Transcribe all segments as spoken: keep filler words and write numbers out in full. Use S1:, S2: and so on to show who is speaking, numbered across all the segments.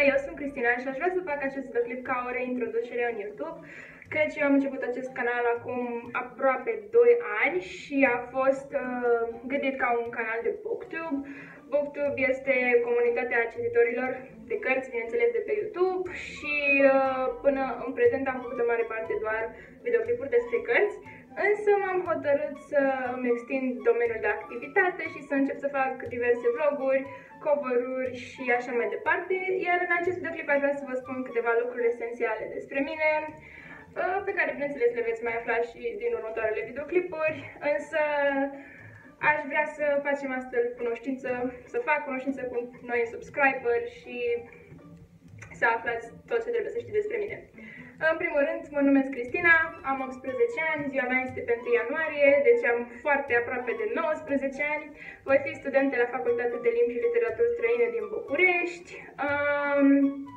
S1: eu sunt Cristina și aș vrea să fac acest clip ca o reintroducere în YouTube. Cred că eu am început acest canal acum aproape doi ani și a fost uh, gândit ca un canal de Booktube. Booktube este comunitatea cititorilor de cărți, bineînțeles, de pe YouTube și uh, până în prezent am făcut în mare parte doar videoclipuri despre cărți, însă m-am hotărât să îmi extind domeniul de activitate și să încep să fac diverse vloguri, cover-uri și așa mai departe, iar în acest videoclip aș vrea să vă spun câteva lucruri esențiale despre mine, pe care, bineînțeles, le veți mai afla și din următoarele videoclipuri, însă aș vrea să facem astfel cunoștință, să fac cunoștință cu noi subscriberi și să aflați tot ce trebuie să știți despre mine. În primul rând, mă numesc Cristina, am optsprezece ani, ziua mea este pe întâi ianuarie, deci am foarte aproape de nouăsprezece ani. Voi fi studentă la Facultatea de Limbi și Literaturi Străine din București. Um,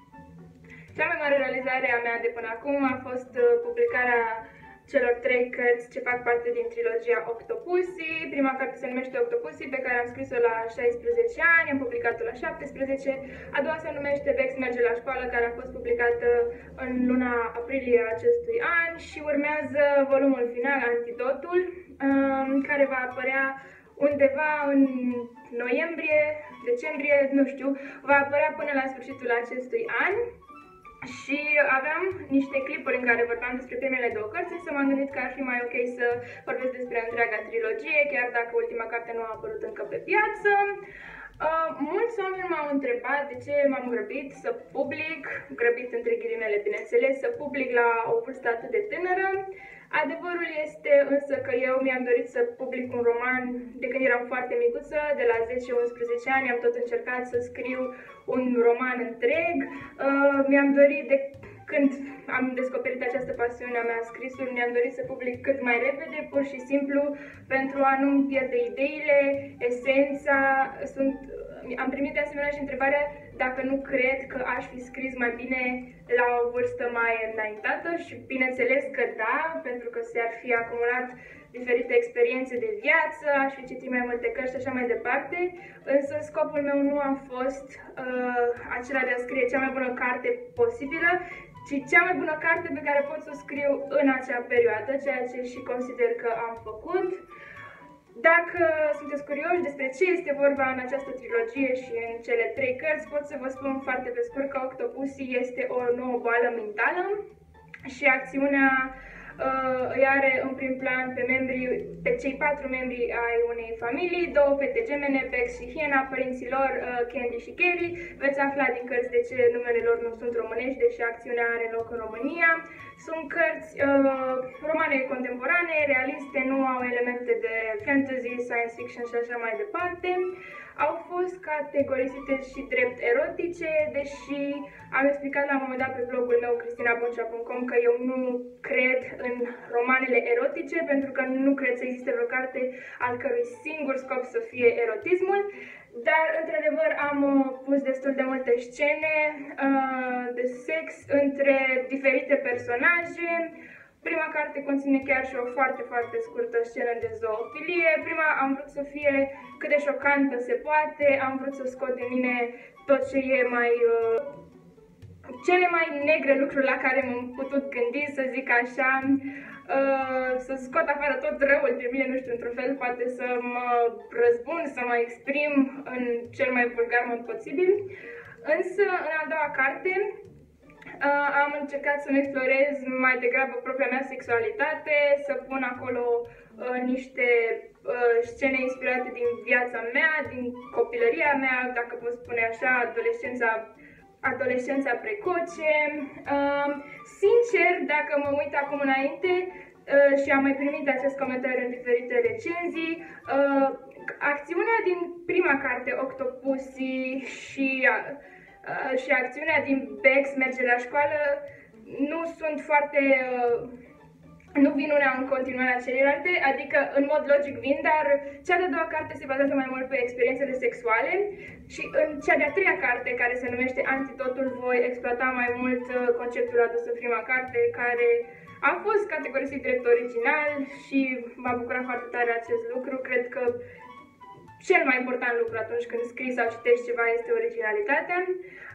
S1: cea mai mare realizare a mea de până acum a fost publicarea celor trei cărți ce fac parte din trilogia Octopussy. Prima carte se numește Octopussy, pe care am scris-o la șaisprezece ani, am publicat-o la șaptesprezece. A doua se numește Bex merge la școală, care a fost publicată în luna aprilie acestui an și urmează volumul final, Antidotul, care va apărea undeva în noiembrie, decembrie, nu știu, va apărea până la sfârșitul acestui an. Și aveam niște clipuri în care vorbeam despre primele două cărți, însă m-am gândit că ar fi mai ok să vorbesc despre întreaga trilogie, chiar dacă ultima carte nu a apărut încă pe piață. Uh, mulți oameni m-au întrebat de ce m-am grăbit să public, grăbit între ghilimele, bineînțeles, să public la o vârstă atât de tânără. Adevărul este însă că eu mi-am dorit să public un roman de când eram foarte micuță, de la zece unsprezece ani am tot încercat să scriu un roman întreg. Uh, mi-am dorit de când am descoperit această pasiune a mea a scrisului, mi-am dorit să public cât mai repede, pur și simplu, pentru a nu-mi pierde ideile, esența. Sunt, am primit de asemenea și întrebarea dacă nu cred că aș fi scris mai bine la o vârstă mai înaintată și bineînțeles că da, pentru că s-ar fi acumulat diferite experiențe de viață, aș fi citit mai multe cărți și așa mai departe, însă scopul meu nu a fost uh, acela de a scrie cea mai bună carte posibilă, ci cea mai bună carte pe care pot să o scriu în acea perioadă, ceea ce și consider că am făcut. Dacă sunteți curioși despre ce este vorba în această trilogie și în cele trei cărți, pot să vă spun foarte pe scurt că Octopussy este o nouă boală mentală și acțiunea uh, îi are în prim plan pe, membrii, pe cei patru membri ai unei familii, două fete gemene, Bex și Hiena, părinții lor, uh, Candy și Carrie. Veți afla din cărți de ce numele lor nu sunt românești, deși acțiunea are loc în România. Sunt cărți uh, romane contemporane, realiste, nu au elemente de fantasy, science fiction și așa mai departe. Au fost categorisite și drept erotice, deși am explicat la un moment dat pe blogul meu cristina boncea punct com că eu nu cred în romanele erotice, pentru că nu cred să existe vreo carte al cărui singur scop să fie erotismul. Dar, într-adevăr, am pus destul de multe scene uh, de sex între diferite personaje. Prima carte conține chiar și o foarte, foarte scurtă scenă de zoofilie. Prima am vrut să fie cât de șocantă se poate, am vrut să scot din mine tot ce e mai... Uh, cele mai negre lucruri la care m-am putut gândi, să zic așa. Uh, să scot afară tot răul de mine, nu știu, într-un fel, poate să mă răzbun, să mă exprim în cel mai vulgar mod posibil. Însă, în a doua carte, uh, am încercat să-mi explorez mai degrabă propria mea sexualitate, să pun acolo uh, niște uh, scene inspirate din viața mea, din copilăria mea, dacă pot spune așa, adolescența adolescența precoce. Uh, sincer, dacă mă uit acum înainte uh, și am mai primit acest comentariu în diferite recenzii, uh, acțiunea din prima carte, Octopussy, și, uh, și acțiunea din Bex merge la școală nu sunt foarte... Uh, nu vin una în continuarea celelalte, adică în mod logic vin, dar cea de-a doua carte se bazează mai mult pe experiențele sexuale și în cea de-a treia carte, care se numește Antidotul, voi exploata mai mult conceptul adus în prima carte, care a fost categorisit drept original și m-a bucurat foarte tare acest lucru. Cred că cel mai important lucru atunci când scrii sau citești ceva este originalitatea.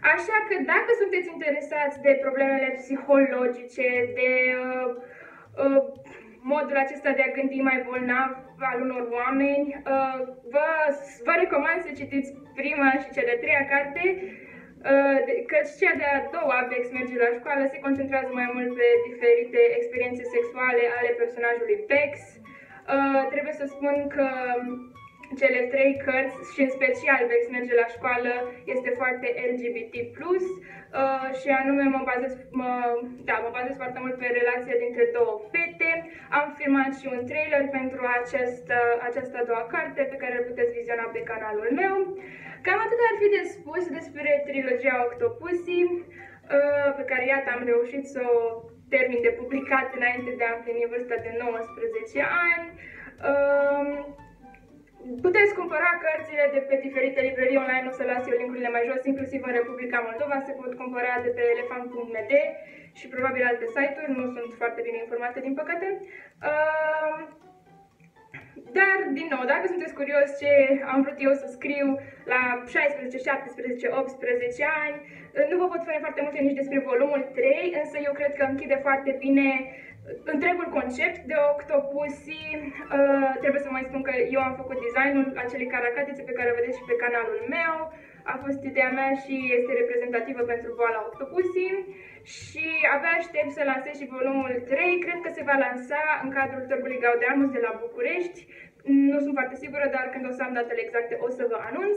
S1: Așa că dacă sunteți interesați de problemele psihologice, de uh, uh, modul acesta de a gândi mai bolnav al unor oameni, uh, vă, vă recomand să citiți prima și cea de-a treia carte, uh, căci cea de-a doua, Bex merge la școală, se concentrează mai mult pe diferite experiențe sexuale ale personajului Bex. Uh, trebuie să spun că cele trei cărți, și în special Bex merge la școală, este foarte L G B T plus, uh, și anume mă bazez, mă, da, mă bazez foarte mult pe relația dintre două fete. Am filmat și un trailer pentru această, această a doua carte pe care îl puteți viziona pe canalul meu. Cam atât ar fi de spus despre trilogia Octopussy, uh, pe care iată am reușit să o termin de publicat înainte de a împlini vârsta de nouăsprezece ani. Uh, Puteți cumpăra cărțile de pe diferite librării online, o să las eu linkurile mai jos, inclusiv în Republica Moldova, se pot cumpăra de pe elefant punct m d și probabil alte site-uri, nu sunt foarte bine informate din păcate. Uh, dar, din nou, dacă sunteți curios ce am vrut eu să scriu la șaisprezece, șaptesprezece, optsprezece ani, nu vă pot spune foarte multe nici despre volumul trei, însă eu cred că închide foarte bine întregul concept de Octopussy. Uh, trebuie să mai spun că eu am făcut designul acelei caracatițe pe care o vedeți și pe canalul meu. A fost ideea mea și este reprezentativă pentru boala Octopussy. Și abia aștept să lansez și volumul trei. Cred că se va lansa în cadrul Târgului Gaudeamus de la București. Nu sunt foarte sigură, dar când o să am datele exacte o să vă anunț.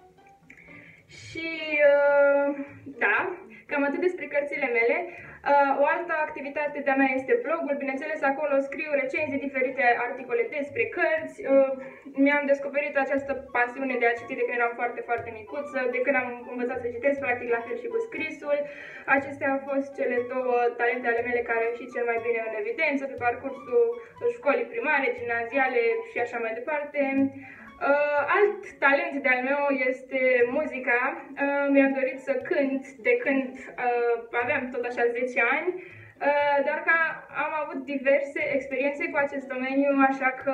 S1: Și uh, da, cam atât despre cărțile mele. Uh, o altă activitate de-a mea este blogul. Bineînțeles, acolo scriu recenzii, diferite articole despre cărți. Uh, mi-am descoperit această pasiune de a citi de când eram foarte, foarte micuță, de când am învățat să citesc, practic la fel și cu scrisul. Acestea au fost cele două talente ale mele care au ieșit cel mai bine în evidență pe parcursul școlii primare, gimnaziale și așa mai departe. Uh, alt talent de-al meu este muzica. Uh, mi-am dorit să cânt de când uh, aveam tot așa zece ani, uh, dar că am avut diverse experiențe cu acest domeniu, așa că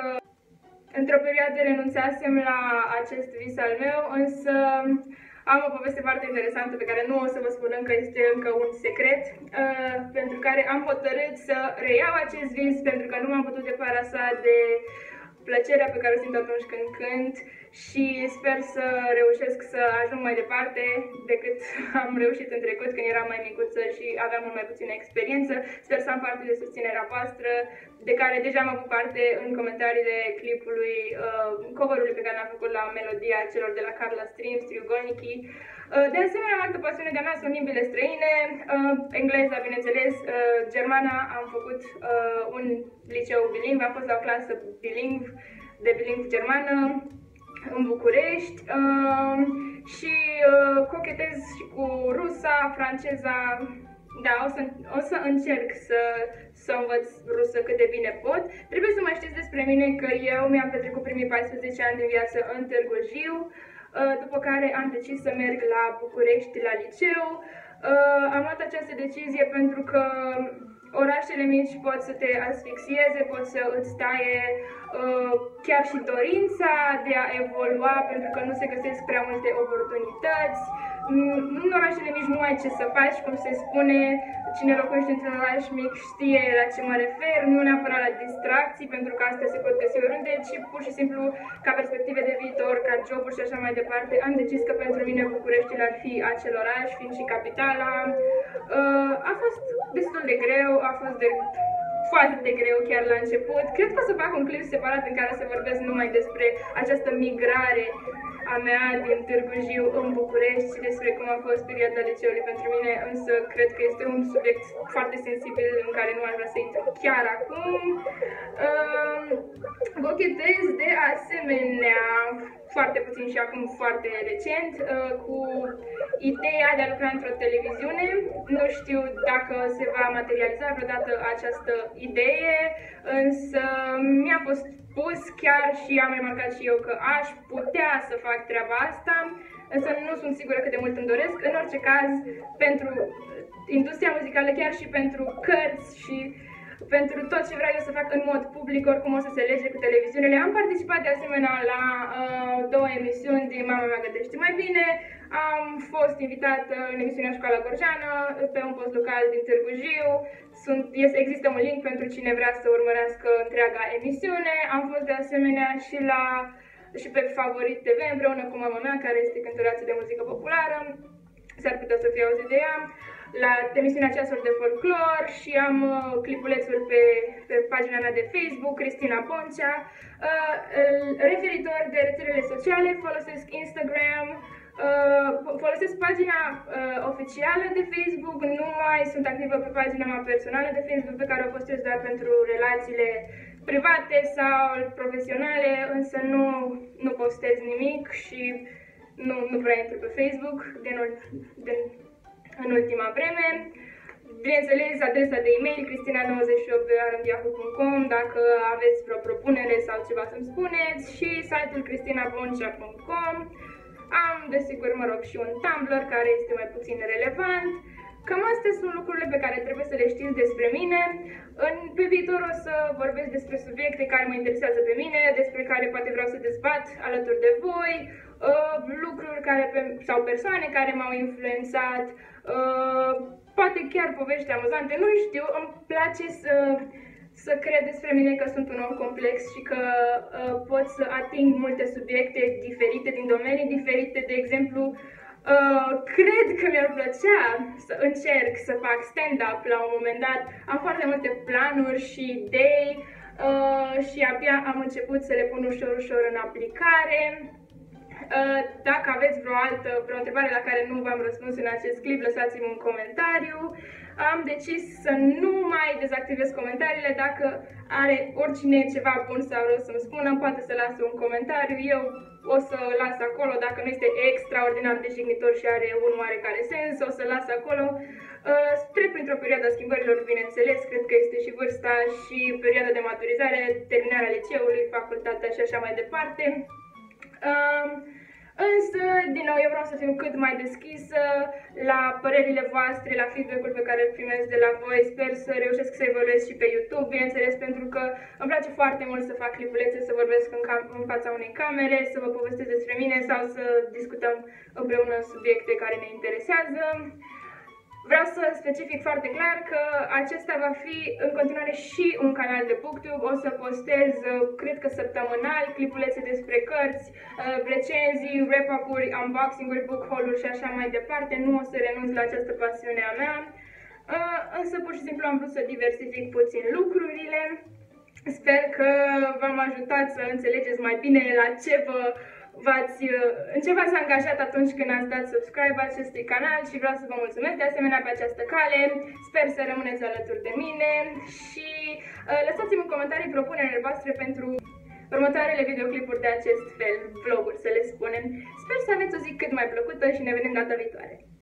S1: într-o perioadă renunțasem la acest vis al meu, însă am o poveste foarte interesantă pe care nu o să vă spun încă, este încă un secret, uh, pentru care am hotărât să reiau acest vis, pentru că nu m-am putut deparasa de plăcerea pe care o simt atunci când cânt și sper să reușesc să ajung mai departe decât am reușit în trecut când eram mai micuță și aveam mult mai puțină experiență. Sper să am parte de susținerea voastră, de care deja am avut parte în comentariile clipului, uh, cover-ului pe care l-am făcut la melodia celor de la Carla Streams, Triugolnichi. Uh, de asemenea, o altă pasiune de-a mea sunt limbile străine, uh, engleza, bineînțeles, uh, germana. Am făcut uh, un liceu bilingv, am fost la o clasă bilingv, de bilingv germană în București, uh, și uh, cochetez și cu rusa, franceza. Da, o să, o să încerc să, să învăț rusă cât de bine pot. Trebuie să mai știți despre mine că eu mi-am petrecut primii paisprezece ani din viață în Târgu Jiu, după care am decis să merg la București la liceu. Am luat această decizie pentru că orașele mici pot să te asfixieze, pot să îți taie chiar și dorința de a evolua, pentru că nu se găsesc prea multe oportunități. În orașele mici nu ai ce să faci, cum se spune, cine locuiește într-un oraș mic știe la ce mă refer, nu neapărat la distracții, pentru că astea se pot găsi oriunde, ci pur și simplu ca perspective de viitor, ca joburi și așa mai departe. Am decis că pentru mine Bucureștiul ar fi acel oraș, fiind și capitala. A fost destul de greu, a fost de foarte greu chiar la început. Cred că o să fac un clip separat în care să vorbesc numai despre această migrare a mea din Târgu Jiu în București și despre cum a fost perioada liceului pentru mine, însă cred că este un subiect foarte sensibil în care nu aș vrea să intru chiar acum. Uh, Bochetez de asemenea foarte puțin și acum foarte recent uh, cu ideea de a lucra într-o televiziune. Nu știu dacă se va materializa vreodată această idee, însă mi-a fost pus chiar și am remarcat și eu că aș putea să fac treaba asta, însă nu sunt sigură cât de mult îmi doresc. În orice caz, pentru industria muzicală, chiar și pentru cărți și pentru tot ce vreau eu să fac în mod public, oricum o să se lege cu televiziunile. Am participat de asemenea la uh, două emisiuni din Mama mea gătește mai bine. Am fost invitat în emisiunea Școala Gorjeană pe un post local din Târgu Jiu. Sunt, este, există un link pentru cine vrea să urmărească întreaga emisiune. Am fost de asemenea și la și pe Favorit T V împreună cu mama mea, care este cântăreață de muzică populară. S-ar putea să fie auzit de ea. La emisiunea Ceasuri de Folclor și am uh, clipulețul pe, pe pagina mea de Facebook, Cristina Boncea. Uh, referitor de rețelele sociale, folosesc Instagram, uh, folosesc pagina uh, oficială de Facebook, nu mai sunt activă pe pagina mea personală de Facebook, pe care o postez doar pentru relațiile private sau profesionale, însă nu, nu postez nimic și nu, nu prea intru pe Facebook din, din, în ultima vreme. Bineînțeles, adresa de e-mail cristina nouăzeci și opt arond yahoo punct com dacă aveți vreo propunere sau ceva să-mi spuneți, și site-ul cristina boncea punct com. Am, desigur, mă rog, și un Tumblr care este mai puțin relevant. Cam astea sunt lucrurile pe care trebuie să le știți despre mine. În, pe viitor o să vorbesc despre subiecte care mă interesează pe mine, despre care poate vreau să dezbat alături de voi, uh, lucruri care pe, sau persoane care m-au influențat, uh, poate chiar povești amuzante, nu știu, îmi place să, să cred despre mine că sunt un om complex și că uh, pot să ating multe subiecte diferite, din domenii diferite. De exemplu, Uh, cred că mi-ar plăcea să încerc să fac stand-up la un moment dat. Am foarte multe planuri și idei uh, și abia am început să le pun ușor, ușor în aplicare. Uh, dacă aveți vreo altă, vreo întrebare la care nu v-am răspuns în acest clip, lăsați-mi un comentariu. Am decis să nu mai dezactivez comentariile. Dacă are oricine ceva bun sau rău să-mi spună, poate să lasă un comentariu. Eu o să las acolo, dacă nu este extraordinar de jignitor și are un oarecare sens, o să las acolo. Uh, trec printr-o perioadă a schimbărilor, bineînțeles, cred că este și vârsta și perioada de maturizare, terminarea liceului, facultatea și așa mai departe. Uh, Însă, din nou, eu vreau să fiu cât mai deschisă la părerile voastre, la feedback-ul pe care îl primesc de la voi. Sper să reușesc să evoluez și pe YouTube, bineînțeles, pentru că îmi place foarte mult să fac clipulețe, să vorbesc în, în fața unei camere, să vă povestesc despre mine sau să discutăm împreună subiecte care ne interesează. Vreau să specific foarte clar că acesta va fi în continuare și un canal de BookTube. O să postez, cred că săptămânal, clipulețe despre cărți, recenzii, wrap-up-uri, unboxing-uri, book haul-uri și așa mai departe. Nu o să renunț la această pasiune a mea, însă pur și simplu am vrut să diversific puțin lucrurile. Sper că v-am ajutat să înțelegeți mai bine la ce vă V-ați, în ce v-ați angajat atunci când ați dat subscribe acestui canal și vreau să vă mulțumesc de asemenea pe această cale. Sper să rămâneți alături de mine și uh, lăsați-mi în comentarii propunerile voastre pentru următoarele videoclipuri de acest fel, vloguri să le spunem. Sper să aveți o zi cât mai plăcută și ne vedem data viitoare.